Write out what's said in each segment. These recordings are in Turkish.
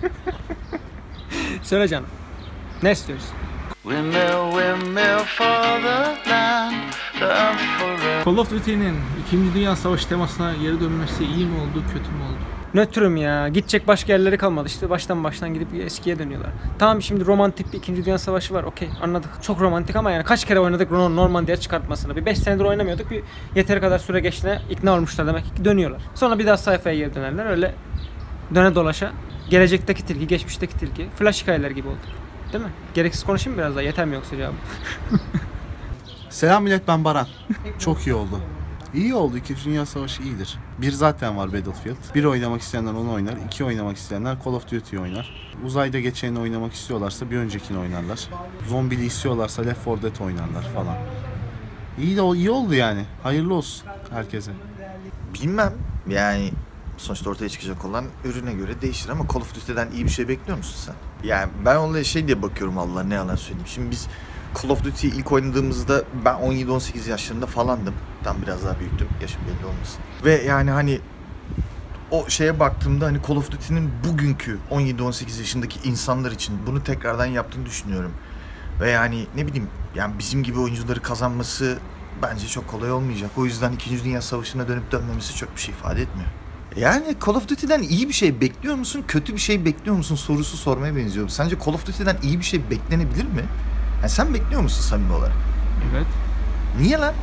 Söyle canım. Ne istiyoruz? Call of Duty'nin 2. Dünya Savaşı temasına geri dönmesi iyi mi oldu, kötü mü oldu? Nötrüm ya. Gidecek başka yerleri kalmadı. İşte baştan gidip eskiye dönüyorlar. Tamam, şimdi romantik bir 2. Dünya Savaşı var. Okey, anladık. Çok romantik ama yani kaç kere oynadık Normandiya çıkartmasını. Bir 5 senedir oynamıyorduk. Bir yeteri kadar süre geçtiğine ikna olmuşlar demek ki dönüyorlar. Sonra bir daha sayfaya geri dönerler. Öyle döne dolaşa. Gelecekteki tilki, geçmişteki tilki. Flash hikayeler gibi oldu. Değil mi? Gereksiz konuşayım biraz daha. Yeter mi yoksa cevabım? Selam millet, ben Baran. Çok iyi oldu. İyi oldu. 2. Dünya Savaşı iyidir. Bir zaten var, Battlefield. Bir oynamak isteyenler onu oynar. 2 oynamak isteyenler Call of Duty oynar. Uzayda geçeni oynamak istiyorlarsa bir öncekini oynarlar. Zombili istiyorlarsa Left 4 Dead oynarlar falan. İyi oldu yani. Hayırlı olsun herkese. Bilmem yani, sonuçta ortaya çıkacak olan ürüne göre değişir ama Call of Duty'den iyi bir şey bekliyor musun sen? Yani ben olaya şey diye bakıyorum, Allah ne yalan söyleyeyim. Şimdi biz Call of Duty'yi ilk oynadığımızda ben 17-18 yaşlarında falandım. Tam biraz daha büyüktüm, yaşım belli olmasın. Ve yani hani o şeye baktığımda hani Call of Duty'nin bugünkü 17-18 yaşındaki insanlar için bunu tekrardan yaptığını düşünüyorum. Ve yani ne bileyim, yani bizim gibi oyuncuları kazanması bence çok kolay olmayacak. O yüzden 2. Dünya Savaşı'na dönüp dönmemesi çok bir şey ifade etmiyor. Yani Call of Duty'den iyi bir şey bekliyor musun, kötü bir şey bekliyor musun sorusu sormaya benziyor. Sence Call of Duty'den iyi bir şey beklenebilir mi? Yani sen bekliyor musun samimi olarak? Evet. Niye lan?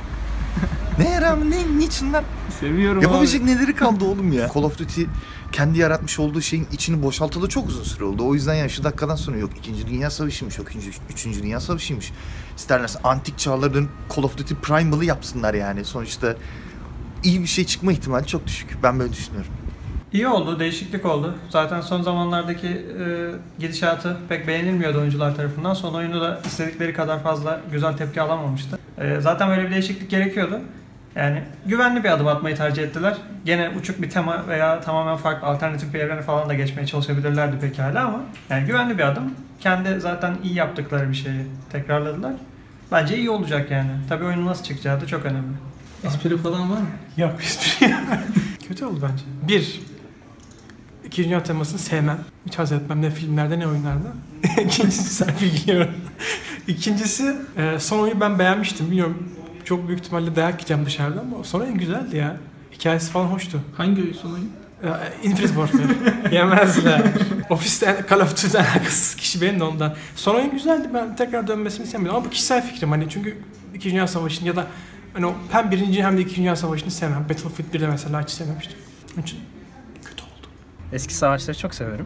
Neye rağmen, niçin lan? Seviyorum Yapabilecek abi. neleri kaldı oğlum ya? Call of Duty kendi yaratmış olduğu şeyin içini boşaltalı çok uzun süre oldu. O yüzden yani şu dakikadan sonra yok 2. Dünya Savaşı'ymış, yok 3. Dünya Savaşı'ymış. İsterlerse antik çağlara dönüp Call of Duty Primal'ı yapsınlar yani. Sonuçta iyi bir şey çıkma ihtimali çok düşük. Ben böyle düşünüyorum. İyi oldu, değişiklik oldu. Zaten son zamanlardaki gidişatı pek beğenilmiyordu oyuncular tarafından. Son oyunu da istedikleri kadar fazla güzel tepki alamamıştı. Zaten böyle bir değişiklik gerekiyordu. Yani güvenli bir adım atmayı tercih ettiler. Gene uçuk bir tema veya tamamen farklı alternatif bir evrene falan da geçmeye çalışabilirlerdi pekala ama yani güvenli bir adım. Kendi zaten iyi yaptıkları bir şeyi tekrarladılar. Bence iyi olacak yani. Tabii oyunun nasıl çıkacağı da çok önemli. Espri falan var mı? Yok, espri. Kötü oldu bence. 1. 2. Dünya temasını sevmem. Hiç haz etmem, ne filmlerde ne oyunlarda. İkincisi Serpil geliyorum. İkincisi son oyunu ben beğenmiştim. Bilmiyorum, çok büyük ihtimalle dayak yiyeceğim dışarıda ama son oyun güzeldi ya. Hikayesi falan hoştu. Hangi oyun son oyun? Infinite Warfare. Yemezler. Ofisten Call of Duty'den alakasız kişi benim de ondan. Son oyun güzeldi, ben tekrar dönmesini istemiyorum. Ama bu kişisel fikrim hani, çünkü 2. Dünya Savaşı'nı ya da hani o hem 1. hem de 2. Dünya Savaşı'nı sevmem. Battlefield 1'de mesela hiç sevmemiştim. Onun için kötü oldu. Eski savaşları çok severim.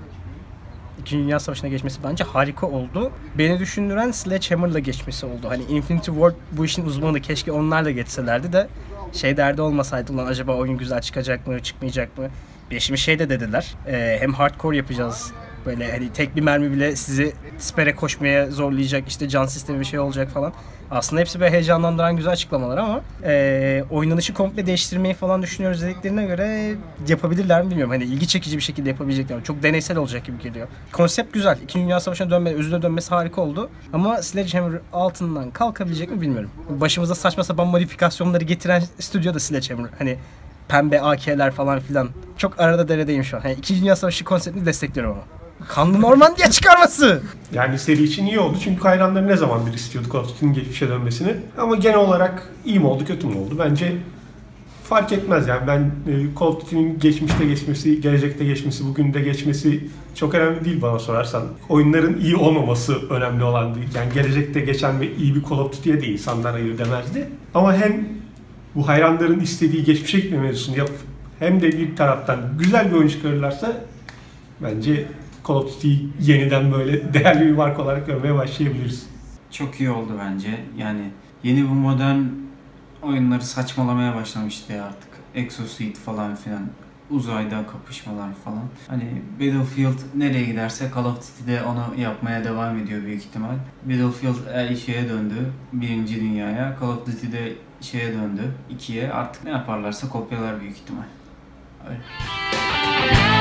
2. Dünya Savaşı'na geçmesi bence harika oldu. Beni düşündüren Sledgehammer'la geçmesi oldu. Hani Infinity Ward bu işin uzmanı, keşke onlarla geçselerdi de şey derdi olmasaydı, ulan acaba oyun güzel çıkacak mı, çıkmayacak mı? Bir şimdi şey de dediler, hem hardcore yapacağız, böyle hani tek bir mermi bile sizi sipere koşmaya zorlayacak, işte can sistemi bir şey olacak falan. Aslında hepsi böyle heyecanlandıran güzel açıklamalar ama oynanışı komple değiştirmeyi falan düşünüyoruz dediklerine göre yapabilirler mi bilmiyorum. Hani ilgi çekici bir şekilde yapabilecekler. Çok deneysel olacak gibi geliyor. Konsept güzel. 2. Dünya Savaşı'na özüne dönmesi harika oldu. Ama Sledgehammer altından kalkabilecek mi bilmiyorum. Başımıza saçma sapan modifikasyonları getiren stüdyo da Sledgehammer. Hani pembe AK'ler falan filan. Çok arada deredeyim şu an. Yani 2. Dünya Savaşı konseptini destekliyorum ama. Kanlı Normandiya çıkarması! Yani seri için iyi oldu çünkü hayranları ne zamandır istiyordu Call of Duty'nin geçmişe dönmesini. Ama genel olarak iyi mi oldu, kötü mü oldu? Bence fark etmez yani. Ben Call of Duty'nin geçmişte geçmesi, gelecekte geçmesi, bugün de geçmesi çok önemli değil bana sorarsan. Oyunların iyi olmaması önemli olan değil. Yani gelecekte geçen ve iyi bir Call of Duty'ye de insanlar hayır demezdi. Ama hem bu hayranların istediği geçmişe gitme mevzusunu yapıp hem de bir taraftan güzel bir oyun çıkarırlarsa bence Call of Duty'yi yeniden böyle değerli bir marka olarak görmeye başlayabiliriz. Çok iyi oldu bence. Yani yeni bu modern oyunları saçmalamaya başlamıştı ya artık. Exosuit falan filan. Uzayda kapışmalar falan. Hani Battlefield nereye giderse Call of Duty de onu yapmaya devam ediyor büyük ihtimal. Battlefield şeye döndü. 1. Dünya'ya. Call of Duty de şeye döndü. 2'ye. Artık ne yaparlarsa kopyalar büyük ihtimal. Öyle.